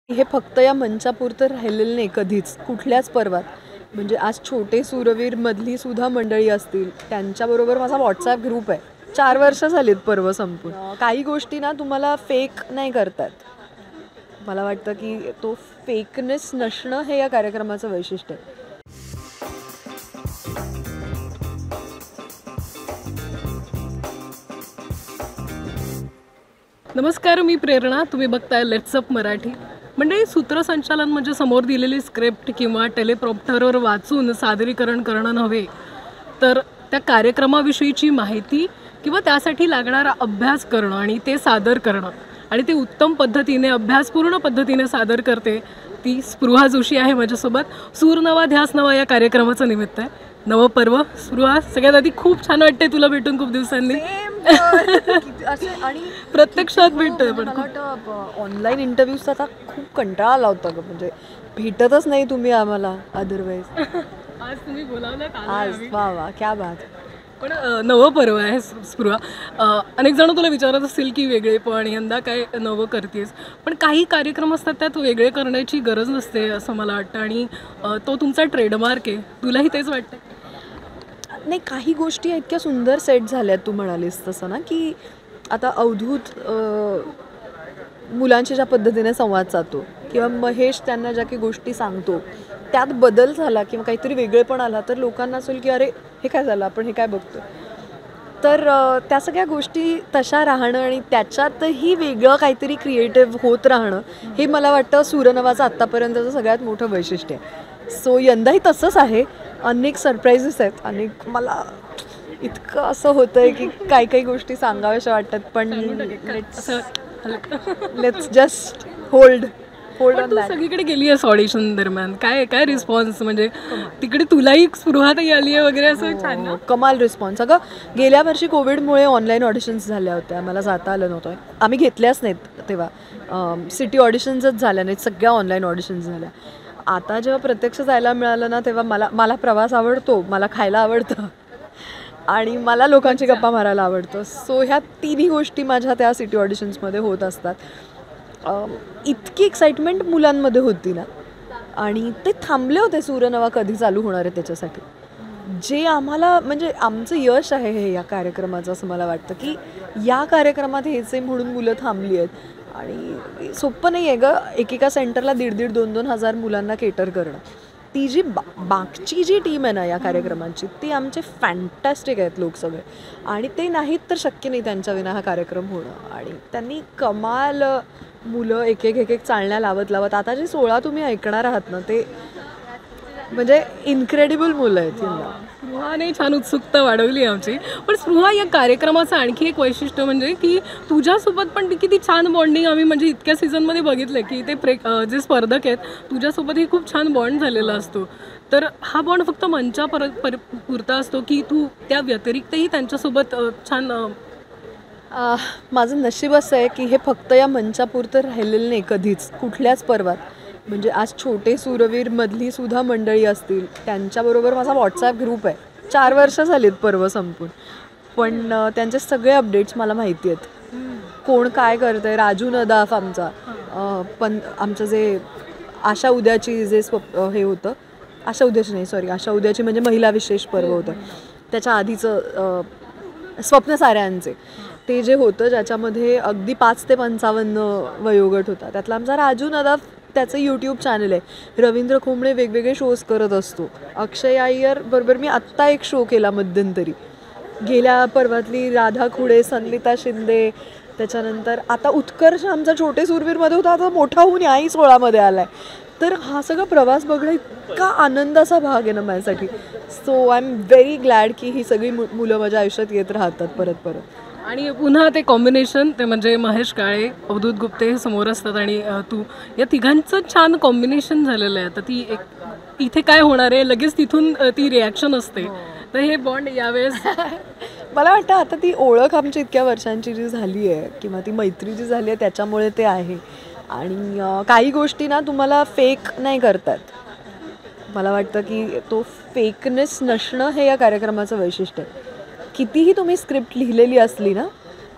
हे फक्त या मंचापुरतं राहिलेलं नाही कधीच कुठल्याच पर्वात. म्हणजे आज छोटे सूरवीर मधली सुद्धा मंडळी असतील, त्यांच्याबरोबर माझा व्हॉट्सॲप ग्रुप आहे. 4 वर्ष झालीत पर्व संपून. काही गोष्टी ना तुम्हाला फेक नाही करतात. मला वाटतं की तो फेकनेस नसणं हे या कार्यक्रमाचं वैशिष्ट्य आहे. नमस्कार, मी प्रेरणा. तुम्ही बघताय लेट्स अप मराठी. म्हणजे सूत्रसंचालन म्हणजे समोर दिलेली स्क्रिप्ट किंवा टेलिप्रॉम्प्टरवर वाचून सादरीकरण करणं नव्हे, तर त्या कार्यक्रमाविषयीची माहिती किंवा त्यासाठी लागणारा अभ्यास करणं आणि ते सादर करणं, आणि ते उत्तम पद्धतीने अभ्यासपूर्ण पद्धतीने सादर करते ती स्पृहा जोशी आहे माझ्यासोबत. सूर नवा ध्यास नवा या कार्यक्रमाचं निमित्त आहे, नवपर्व. स्पृहा, सगळ्यात आधी खूप छान वाटते तुला भेटून खूप दिवसांनी. आणि प्रत्यक्षात भेटतोय, पण मला वाटतं ऑनलाईन इंटरव्ह्यूजचा आता खूप कंटाळा आला होता ग. म्हणजे भेटतच नाही तुम्ही आम्हाला अदरवाईज. आज तुम्ही बोलावलं आज वा वा क्या बात. पण नवं पर्व आहे स्पृहा. अनेक जण तुला विचारत असतील की वेगळेपण यंदा काय नवं करतेस, पण काही कार्यक्रम असतात त्यात वेगळे करण्याची गरज नसते असं मला वाटतं, आणि तो तुमचा ट्रेडमार्क आहे. तुलाही तेच वाटतं? नाही, काही गोष्टी इतक्या सुंदर सेट झाल्यात तू म्हणालीस तसं ना, की आता अवधूत मुलांशी ज्या पद्धतीने संवाद साधतो किंवा महेश त्यांना ज्या काही गोष्टी सांगतो त्यात बदल झाला किंवा काहीतरी वेगळेपण आला तर लोकांना असेल की अरे हे काय झालं, आपण हे काय बघतो. तर त्या सगळ्या गोष्टी तशा राहणं आणि त्याच्यातही वेगळं काहीतरी क्रिएटिव्ह होत राहणं हे मला वाटतं सूरनवाचं आत्तापर्यंतचं सगळ्यात मोठं वैशिष्ट्य आहे. सो यंदाही तसंच आहे. अनेक सरप्राईजेस आहेत. अनेक मला इतकं असं होतं आहे की काही गोष्टी सांगाव्याशा वाटतात, पण लेट्स जस्ट होल्ड तू सगळीकडे गेली आहेस ऑडिशन दरम्यान, काय काय रिस्पॉन्स? म्हणजे तिकडे तुलाही स्पृहातही आली आहे वगैरे, असं छान ना? कमाल रिस्पॉन्स. अगं गेल्या वर्षी कोविडमुळे ऑनलाईन ऑडिशन्स झाल्या होत्या, मला जाता आलं नव्हतं. आम्ही घेतल्याच नाहीत तेव्हा. सिटी ऑडिशन्सच झाल्या नाहीत, सगळ्या ऑनलाईन ऑडिशन्स झाल्या. आता जेव्हा प्रत्यक्ष जायला मिळालं ना, तेव्हा मला प्रवास आवडतो, मला खायला आवडतं आणि मला लोकांची गप्पा मारायला आवडतं. सो ह्या तिन्ही गोष्टी माझ्या त्या सिटी ऑडिशन्समध्ये होत असतात. इतकी एक्साइटमेंट मुलांमध्ये होती ना, आणि ते थांबले होते सूरनवा कधी चालू होणार आहे त्याच्यासाठी. जे आम्हाला म्हणजे आमचं यश आहे हे या कार्यक्रमाचं, असं मला वाटतं की या कार्यक्रमात हेच आहे म्हणून मुलं थांबली आहेत. आणि सोपं नाही आहे गं एकेका सेंटरला 1,500 2,000 हजार मुलांना केटर करणं. ती जी बागची जी टीम आहे ना या कार्यक्रमांची, ती आमचे फॅन्टॅस्टिक आहेत लोक सगळे, आणि ते नाहीत तर शक्य नाही त्यांच्याविना हा कार्यक्रम होणं. आणि त्यांनी कमाल मुलं एक एक चालण्या लावत आता जे 16 तुम्ही ऐकणार आहात ना, ते म्हणजे इन्क्रेडिबल मुलं आहेत. स्पृहाने छान उत्सुकता वाढवली आमची. पण स्पृहा, या कार्यक्रमाचं आणखी एक वैशिष्ट्य म्हणजे की तुझ्यासोबत पण किती छान बॉन्डिंग आम्ही म्हणजे इतक्या सीझनमध्ये बघितलं की ते जे स्पर्धक आहेत तुझ्यासोबतही खूप छान बॉन्ड झालेला असतो. तर हा बॉन्ड फक्त मंचा पुरता असतो की तू त्या व्यतिरिक्तही त्यांच्यासोबत छान? माझं नशीब असं आहे की हे फक्त या मंचापुरतं राहिलेलं नाही कधीच कुठल्याच पर्वात. म्हणजे आज छोटे सूरवीर मधली सुद्धा मंडळी असतील, त्यांच्याबरोबर माझा व्हॉट्सॲप ग्रुप आहे. 4 वर्ष झालीत पर्व संपून, पण त्यांचे सगळे अपडेट्स मला माहिती आहेत. कोण काय करतं आहे. राजू नदाफ आमचा, पण आमचं जे आशा उद्याची जे हे होतं, आशा उद्याची म्हणजे महिला विशेष पर्व होतं, त्याच्या आधीचं स्वप्न साऱ्यांचे ते जे होतं ज्याच्यामध्ये अगदी 5 ते 55 वयोगट होता, त्यातला आमचा राजू नदाफ, त्याचं यूट्यूब चॅनल आहे. रवींद्र खोमणे वेगवेगळे शोज करत असतो. अक्षय अय्यर बरोबर मी आत्ता एक शो केला मध्यंतरी. गेल्या पर्वातली राधा खुडे, संगीता शिंदे, त्याच्यानंतर आता उत्कर्ष आमचा छोटे सुरवीरमध्ये होता, आता मोठा होऊन याही 16मध्ये आला आहे. तर हा सगळा प्रवास बघणं इतका आनंदाचा भाग आहे ना माझ्यासाठी. So I am very glad की ही सगळी मुलं माझ्या आयुष्यात येत राहतात परत. आणि पुन्हा ते कॉम्बिनेशन, ते म्हणजे महेश काळे, अवधूत गुप्ते हे समोर असतात आणि तू, या तिघांचं छान कॉम्बिनेशन झालेलं आहे. तर ती एक इथे काय होणार आहे लगेच तिथून ती रिॲक्शन असते. तर हे बॉन्ड यावेळेस मला वाटतं आता ती ओळख आमची इतक्या वर्षांची जी झाली आहे किंवा ती मैत्री जी झाली आहे त्याच्यामुळे ते आहे. आणि काही गोष्टी ना तुम्हाला फेक नाही करतात. मला वाटतं की तो फेकनेस नसणं हे या कार्यक्रमाचं वैशिष्ट्य आहे. कितीही तुम्ही स्क्रिप्ट लिहिलेली असली ना,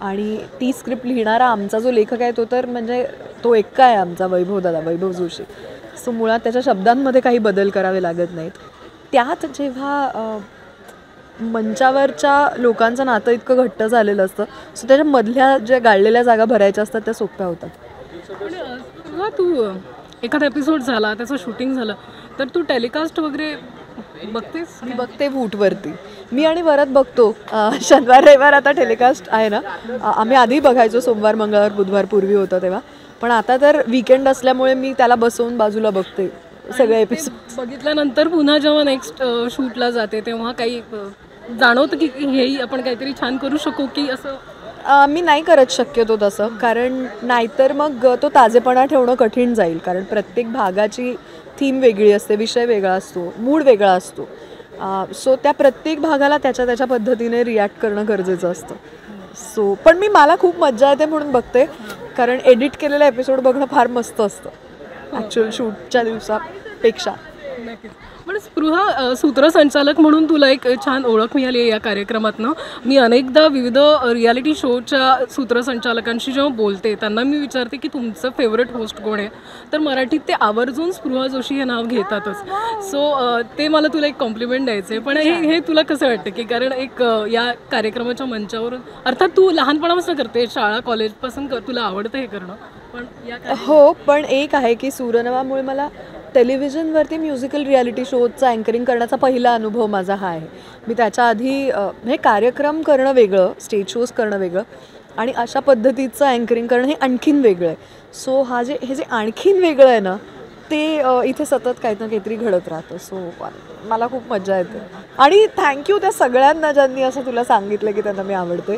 आणि ती स्क्रिप्ट लिहिणारा आमचा जो लेखक आहे तो तर म्हणजे तो एक्का आहे आमचा वैभव जोशी. सो मुळात त्याच्या शब्दांमध्ये काही बदल करावे लागत नाहीत. त्यात जेव्हा मंचावरच्या लोकांचं नातं इतकं घट्ट झालेलं असतं सो त्याच्या मधल्या ज्या गाळलेल्या जागा भरायच्या असतात त्या सोप्या होतात. पण तू एखादा एपिसोड झाला त्याचं शूटिंग झालं तर तू टेलिकास्ट वगैरे बघतेस? मी बघते वूटवरती. मी आणि वरद बघतो. शनिवार रविवार आता टेलिकास्ट आहे ना. आम्ही आधी बघायचो सोमवार मंगळवार बुधवार पूर्वी होतं तेव्हा. पण आता तर वीकेंड असल्यामुळे मी त्याला बसवून बाजूला बघते सगळे एपिसोड. बघितल्यानंतर पुन्हा जेव्हा नेक्स्ट शूटला जाते तेव्हा काही जाणवतं की हेही आपण काहीतरी छान करू शकू की असं? मी नाही करत शक्यतो तसं, कारण नाहीतर मग तो ताजेपणा ठेवणं कठीण जाईल. कारण प्रत्येक भागाची थीम वेगळी असते, विषय वेगळा असतो, मूड वेगळा असतो. सो त्या प्रत्येक भागाला त्याच्या पद्धतीने रिॲक्ट करणं गरजेचं असतं. सो पण मला खूप मज्जा येते म्हणून बघते, कारण एडिट केलेला एपिसोड बघणं फार मस्त असतं ॲक्च्युअल शूटच्या दिवसापेक्षा. पण स्पृहा, सूत्रसंचालक म्हणून तुला एक छान ओळख मिळाली आहे या कार्यक्रमातनं. मी अनेकदा विविध रियालिटी शोच्या सूत्रसंचालकांशी जेव्हा बोलते त्यांना मी विचारते की तुमचं फेवरेट होस्ट कोण आहे, तर मराठीत ते आवर्जून स्पृहा जोशी हे नाव घेतातच. सो ते मला तुला एक कॉम्प्लिमेंट द्यायचं आहे. पण हे तुला कसं वाटतं की कारण एक या कार्यक्रमाच्या मंचावर अर्थात तू लहानपणापासून करते, शाळा कॉलेजपासून तुला आवडतं हे करणं, पण हो, पण एक आहे की सूरनवामुळे मला टेलिव्हिजनवरती म्युझिकल रियालिटी शोचा अँकरिंग करण्याचा पहिला अनुभव माझा हा आहे. मी त्याच्या आधी हे कार्यक्रम करणं वेगळं, स्टेज शोज करणं वेगळं आणि अशा पद्धतीचं अँकरिंग करणं हे आणखीन वेगळं आहे. सो हे जे आणखीन वेगळं आहे ना ते इथे सतत काही ना काहीतरी घडत राहतं. सो मला खूप मजा येते. आणि थँक्यू त्या सगळ्यांना ज्यांनी असं तुला सांगितलं की त्यांना मी आवडते.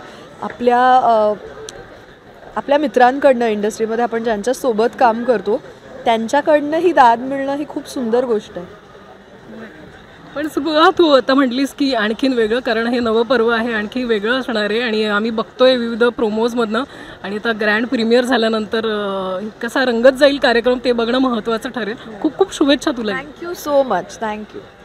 आपल्या मित्रांकडनं इंडस्ट्रीमध्ये आपण ज्यांच्यासोबत काम करतो त्यांच्याकडनं ही दाद मिळणं ही खूप सुंदर गोष्ट आहे. पण स्पृहा, तू आता म्हटलीस की आणखीन वेगळं, कारण हे नवं पर्व आहे, आणखी वेगळं असणार आहे आणि आम्ही बघतोय विविध प्रोमोजमधनं. आणि आता ग्रँड प्रीमियर झाल्यानंतर कसा रंगत जाईल कार्यक्रम ते बघणं महत्त्वाचं ठरेल. खूप खूप शुभेच्छा तुला. Thank you so much. थँक्यू.